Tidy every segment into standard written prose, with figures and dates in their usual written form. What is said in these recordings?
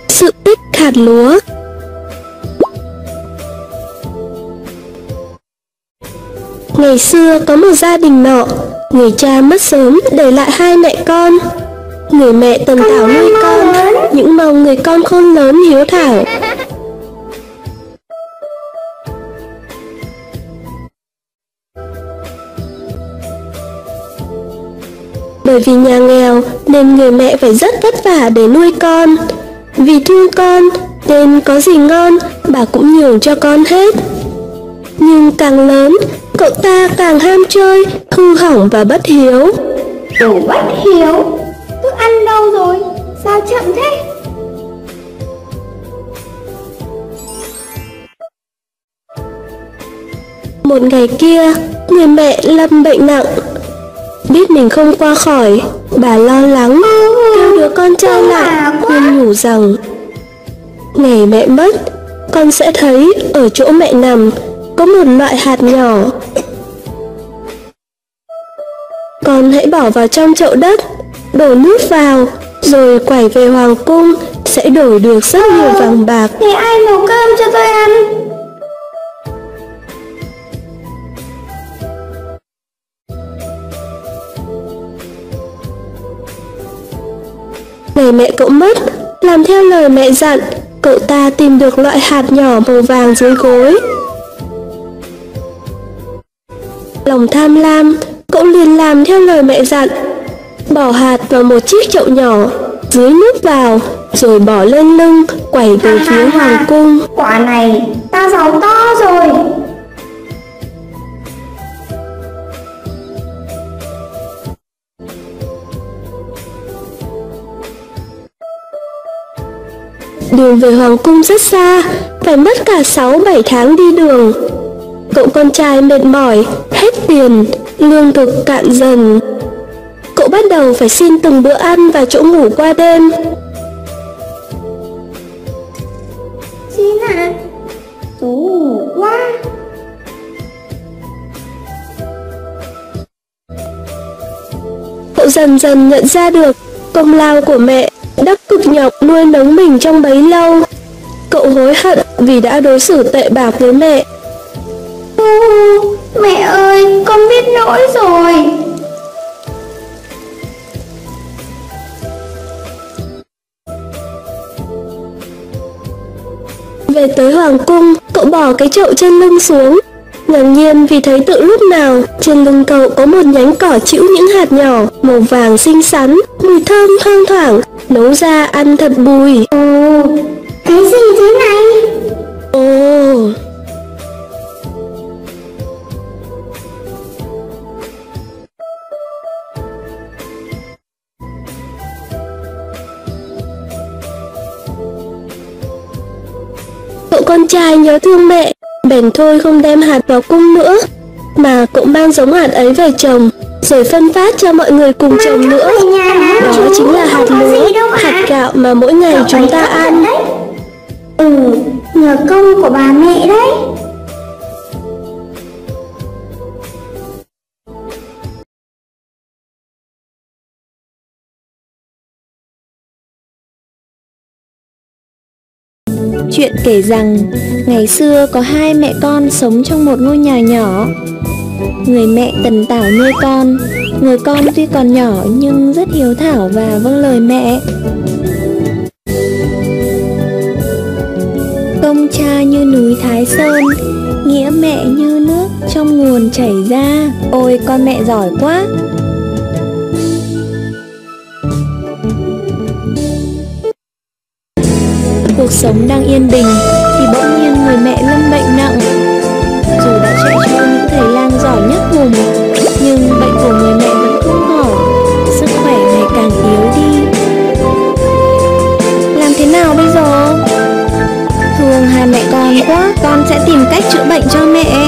Sự tích hạt lúa. Ngày xưa có một gia đình nọ, người cha mất sớm để lại hai mẹ con. Người mẹ tần tảo nuôi con, những mong người con khôn lớn hiếu thảo. Bởi vì nhà nghèo nên người mẹ phải rất vất vả để nuôi con. Vì thương con nên có gì ngon bà cũng nhường cho con hết. Nhưng càng lớn, cậu ta càng ham chơi, hư hỏng và bất hiếu. Đồ bất hiếu, thức ăn đâu rồi, sao chậm thế? Một ngày kia, người mẹ lâm bệnh nặng. Biết mình không qua khỏi, bà lo lắng, kêu đứa con trai lại, khuyên nhủ rằng: ngày mẹ mất, con sẽ thấy ở chỗ mẹ nằm có một loại hạt nhỏ. Con hãy bỏ vào trong chậu đất, đổ nước vào, rồi quẩy về hoàng cung, sẽ đổi được rất nhiều vàng bạc. Thế ai nấu cơm cho tôi ăn? Ngày mẹ cậu mất, làm theo lời mẹ dặn, cậu ta tìm được loại hạt nhỏ màu vàng dưới gối. Lòng tham lam, cậu liền làm theo lời mẹ dặn, bỏ hạt vào một chiếc chậu nhỏ, dưới nước vào, rồi bỏ lên lưng, quẩy về phía hoàng cung. Quả này, ta giàu to rồi. Đường về hoàng cung rất xa, phải mất cả 6-7 tháng đi đường. Cậu con trai mệt mỏi, hết tiền, lương thực cạn dần. Cậu bắt đầu phải xin từng bữa ăn và chỗ ngủ qua đêm. Xin ạ, chỗ ngủ quá. Cậu dần dần nhận ra được công lao của mẹ đã cực nhọc nuôi nấng mình trong bấy lâu. Cậu hối hận vì đã đối xử tệ bạc với mẹ. Mẹ ơi, con biết lỗi rồi. Về tới hoàng cung, cậu bỏ cái chậu trên lưng xuống, ngạc nhiên vì thấy tự lúc nào trên lưng cậu có một nhánh cỏ trĩu những hạt nhỏ màu vàng xinh xắn, mùi thơm thoang thoảng, nấu ra ăn thật bùi. Ồ, cái gì thế này? Ồ, cậu con trai nhớ thương mẹ, bèn thôi không đem hạt vào cung nữa, mà cậu mang giống hạt ấy về trồng, rồi phân phát cho mọi người cùng trồng nữa. Đó chính là hạt lúa, hạt gạo mà mỗi ngày chúng ta ăn. Nhờ công của bà mẹ đấy. Chuyện kể rằng, ngày xưa có hai mẹ con sống trong một ngôi nhà nhỏ. Người mẹ tần tảo nuôi con. Người con tuy còn nhỏ nhưng rất hiếu thảo và vâng lời mẹ. Công cha như núi Thái Sơn, nghĩa mẹ như nước trong nguồn chảy ra. Ôi con mẹ giỏi quá. Cuộc sống đang yên bình thì bỗng nhiên người mẹ lâm bệnh nặng. Dù đã chạy cho những thầy lang giỏi nhất vùng, nhưng bệnh của người mẹ vẫn không khỏi, sức khỏe ngày càng yếu đi. Làm thế nào bây giờ? Thương hai mẹ con quá, con sẽ tìm cách chữa bệnh cho mẹ.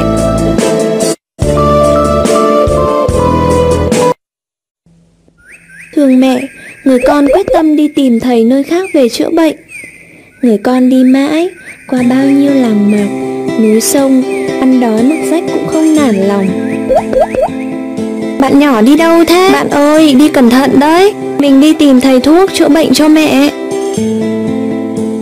Thương mẹ, người con quyết tâm đi tìm thầy nơi khác về chữa bệnh. Người con đi mãi, qua bao nhiêu làng mạc, núi sông, ăn đói mặc rách cũng không nản lòng. Bạn nhỏ đi đâu thế? Bạn ơi, đi cẩn thận đấy. Mình đi tìm thầy thuốc chữa bệnh cho mẹ.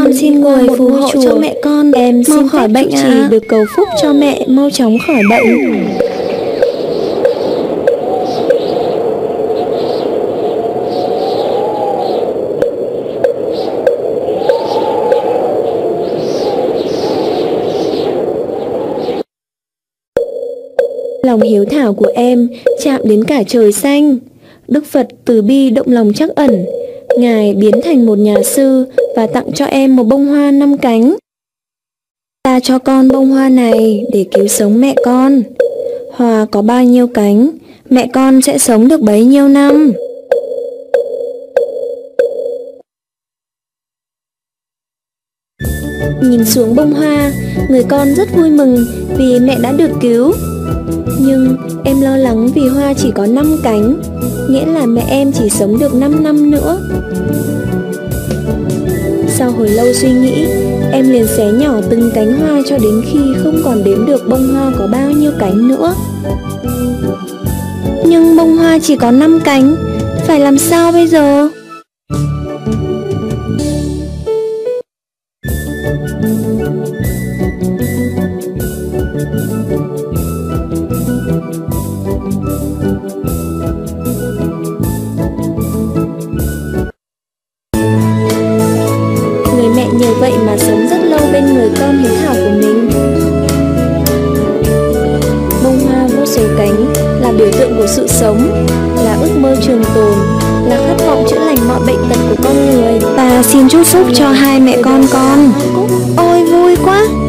con xin người phù hộ cho mẹ con, em xin khỏi bệnh chỉ được cầu phúc cho mẹ mau chóng khỏi bệnh. Lòng hiếu thảo của em chạm đến cả trời xanh. Đức Phật từ bi động lòng trắc ẩn, Ngài biến thành một nhà sư và tặng cho em một bông hoa 5 cánh. Ta cho con bông hoa này để cứu sống mẹ con. Hoa có bao nhiêu cánh, mẹ con sẽ sống được bấy nhiêu năm. Nhìn xuống bông hoa, người con rất vui mừng vì mẹ đã được cứu. Nhưng em lo lắng vì hoa chỉ có 5 cánh, nghĩa là mẹ em chỉ sống được 5 năm nữa. Sau hồi lâu suy nghĩ, em liền xé nhỏ từng cánh hoa cho đến khi không còn đếm được bông hoa có bao nhiêu cánh nữa. Nhưng bông hoa chỉ có 5 cánh, phải làm sao bây giờ? Nhờ vậy mà sống rất lâu bên người con hiếu thảo của mình. Bông hoa vô số cánh là biểu tượng của sự sống, là ước mơ trường tồn, là khát vọng chữa lành mọi bệnh tật của con người. Và xin chúc phúc cho hai mẹ con. Ôi vui quá!